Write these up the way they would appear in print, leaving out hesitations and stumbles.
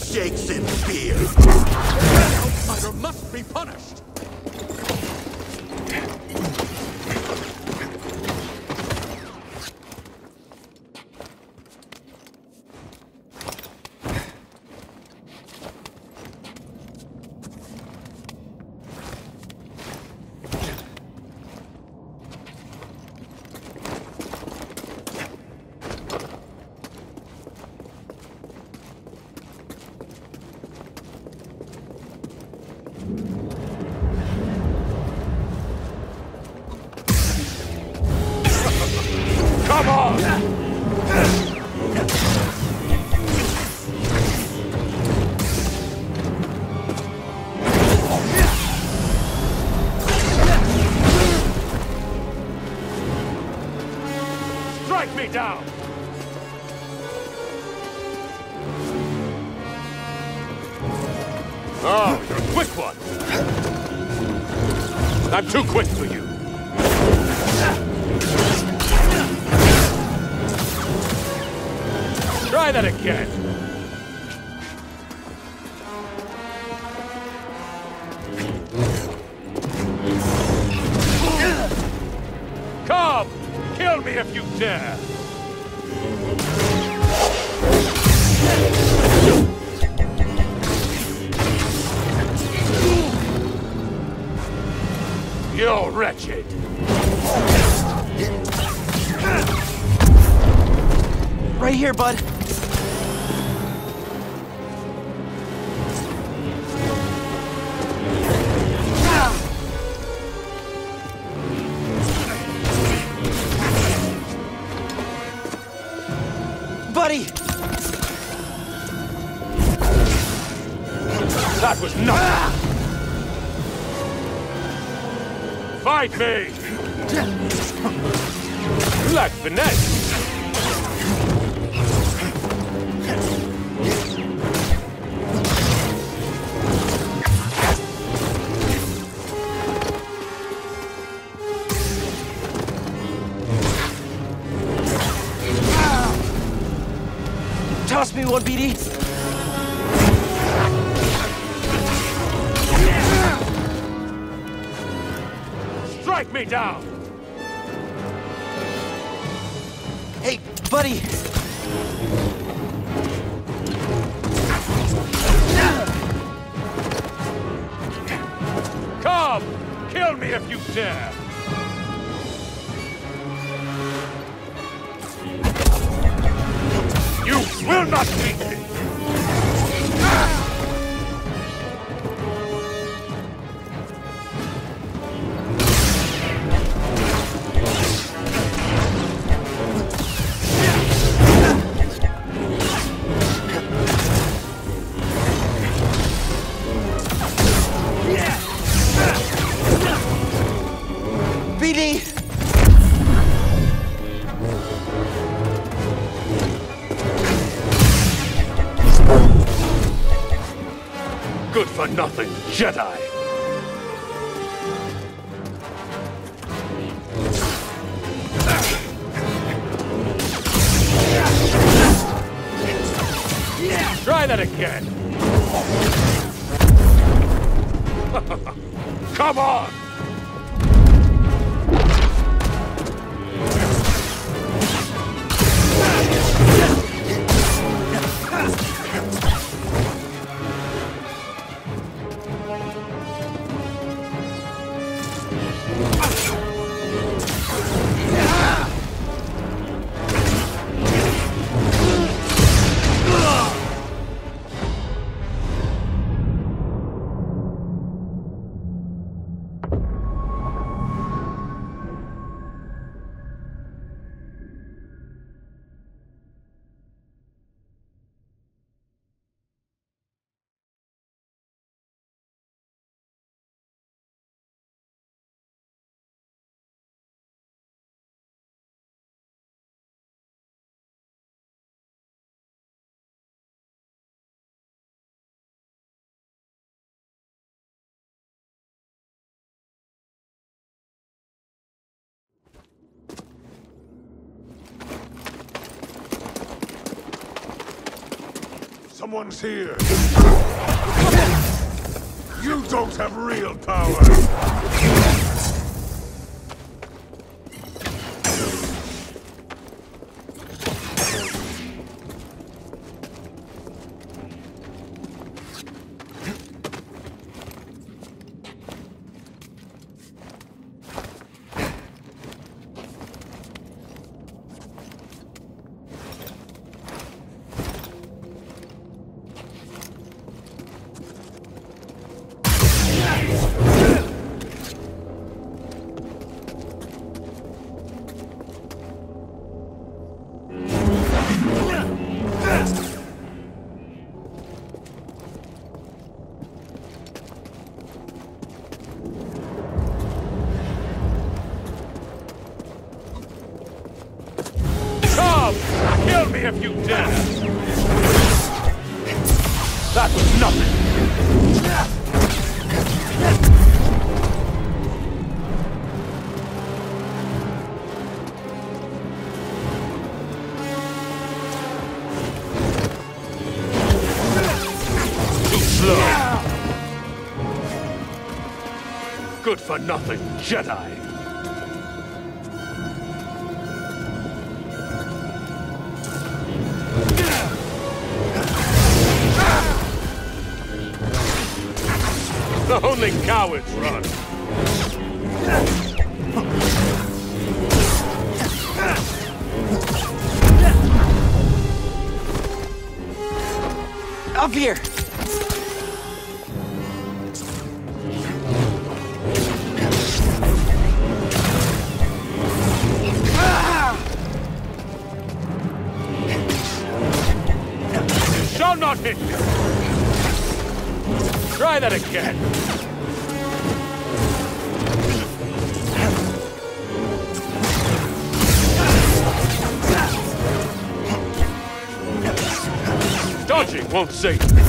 shakes in fear. That outsider must be punished! Come on! Strike me down! Oh, you're a quick one! I'm too quick for you! Try that again! Come! Kill me if you dare! You're wretched! Right here, bud. Buddy! That was nothing! Fight me! You lack finesse! Toss me one, BD. Strike me down! Hey, buddy. Come! Kill me if you dare! You will not beat me! BD! Good for nothing, Jedi! Try that again! Come on! Someone's here. You don't have real power. Kill me if you dare! That was nothing! Too slow! Good for nothing, Jedi! Only cowards run. Up here! Shall not hit you! Try that again! Dodging won't save you.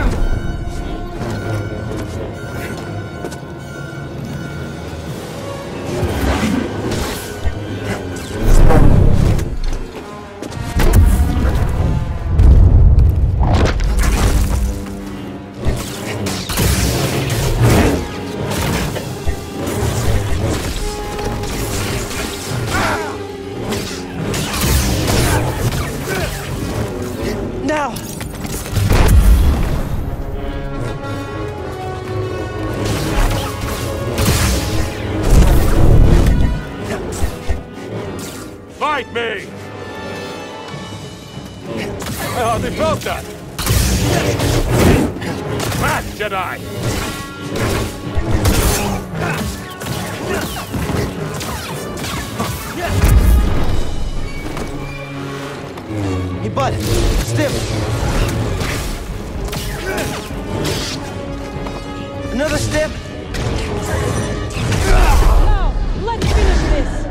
Now! Fight me! Oh, they broke that! Back, Jedi! Hey, bud! Stim! Another stim! Now, let's finish this!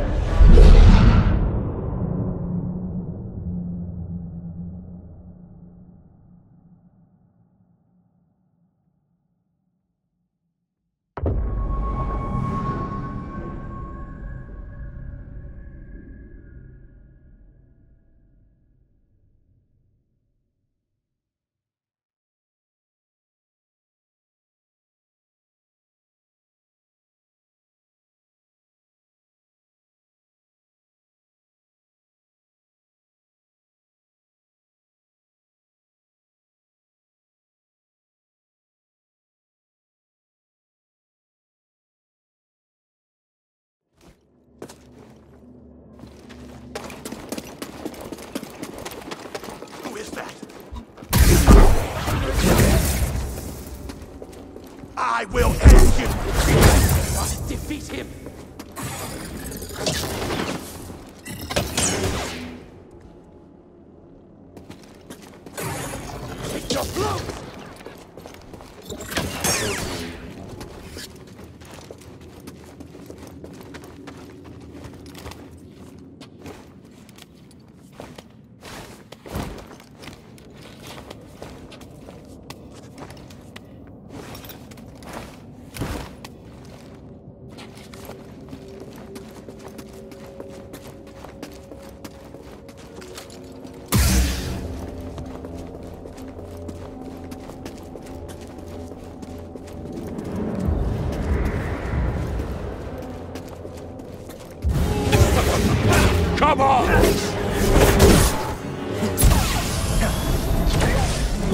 Who is that? I will end you! Must defeat him! Take your blow!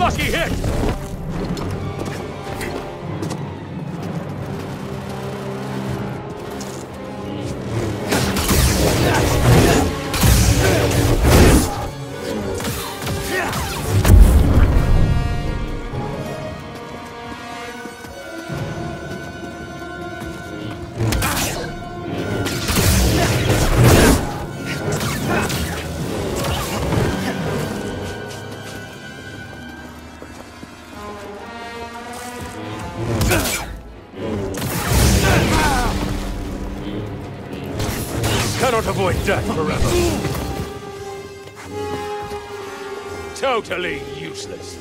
Lucky hit! Cannot avoid death forever. Totally useless.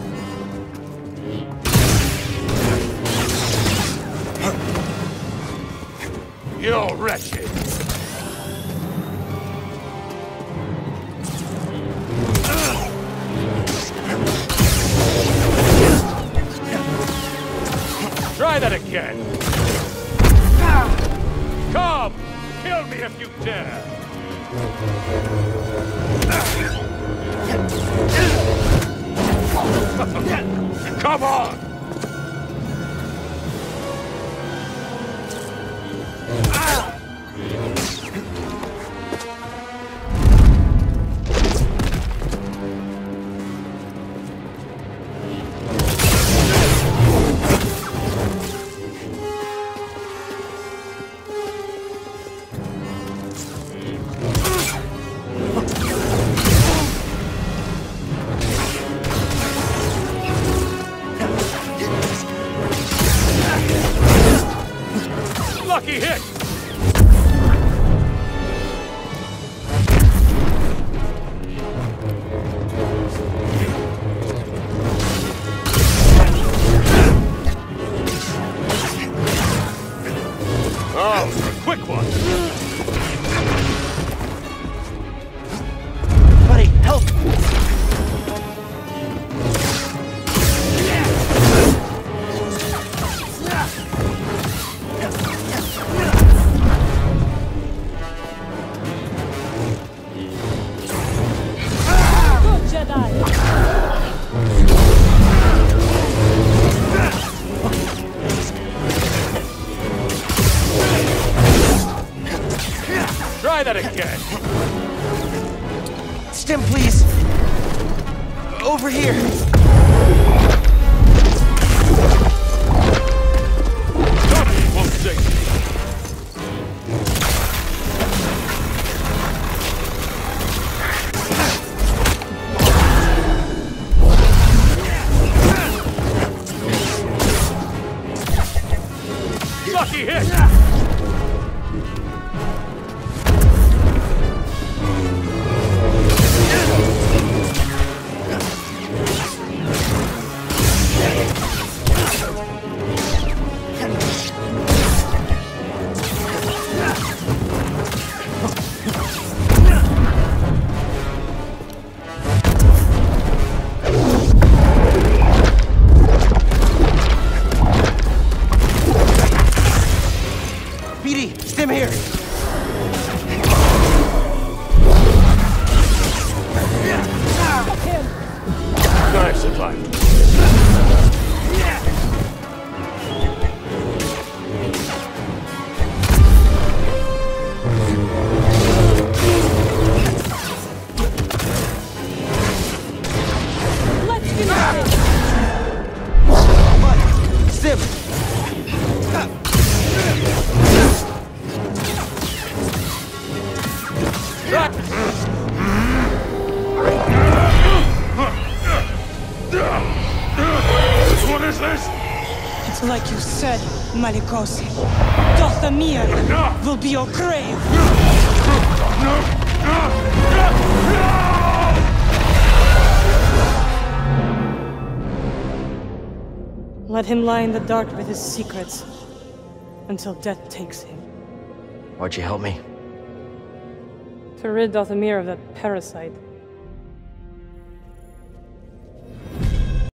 You're wretched. Try that again. Come! Kill me if you dare! Come on! Lucky hit! Oh, quick one! Buddy, help! Try that again! Stim, please! Over here! Tommy won't save me! Lucky hit! BD, Stim here! Nice survival. Let's finish this! Bud, Stim! What is this? It's like you said, Malikos. Dathomir will be your grave! Let him lie in the dark with his secrets until death takes him. Why'd you help me? To rid Dathomir of that parasite.